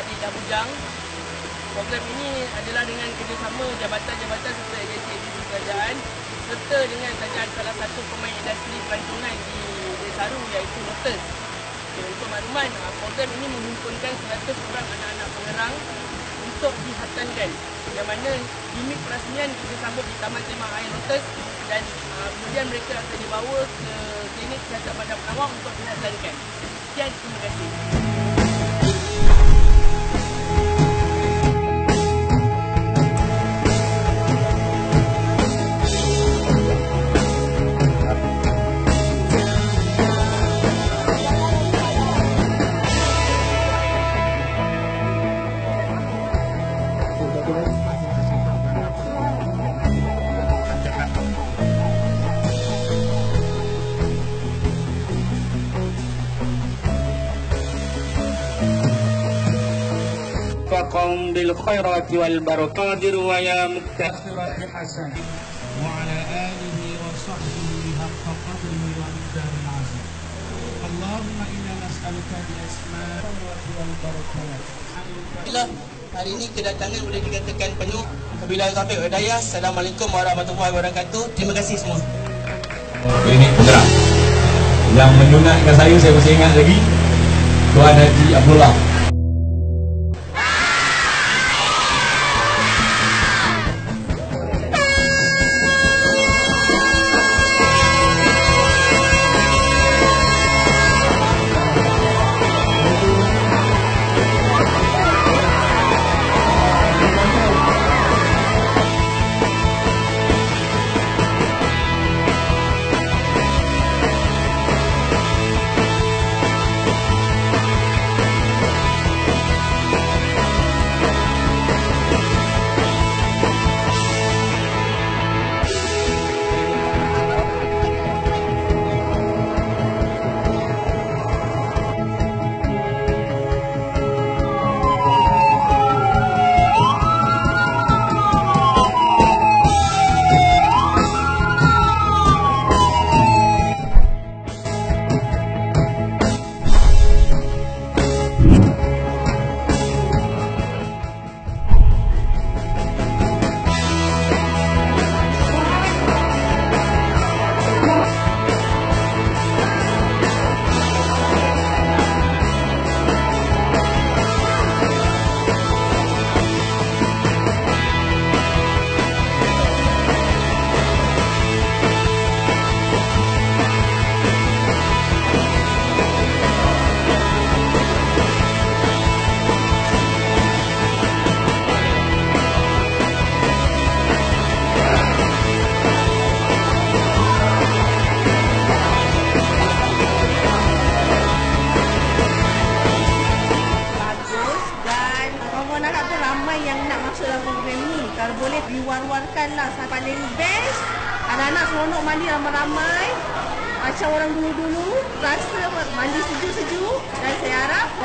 di Dabujang. Program ini adalah dengan kerjasama jabatan-jabatan serta agensi-agensi kerajaan serta dengan salah satu pemain industri pelancongan di Desaru iaitu Lotus. Untuk makluman, program ini menghimpunkan 100 orang anak-anak pengerang untuk dihatankan, yang mana unit perasmian kita sambut di Taman Tema Air Lotus dan kemudian mereka akan dibawa ke klinik kesihatan Bandar Penawar untuk dihatankan. Sekian, terima kasih. وقوم بالخيرات والبركات ويا متخرات حسنة وعلى آله وصحبه حق قدره ومقدار العظيم. اللهم إنا نسألك بأسماء والبركات. Alhamdulillah, hari ini kedatangan boleh dikatakan penuh. Wabillahi taufiq wal hidayah. Assalamualaikum warahmatullahi wabarakatuh. Terima kasih semua. Klinik Pengerang yang menyunatkan saya masih ingat lagi, Tuan Haji Abdullah. Yang nak masuk dalam program ni, kalau boleh diwar-warkanlah paling best. Anak-anak seronok mandi ramai-ramai macam orang dulu-dulu, rasa mandi sejuk-sejuk, dan saya harap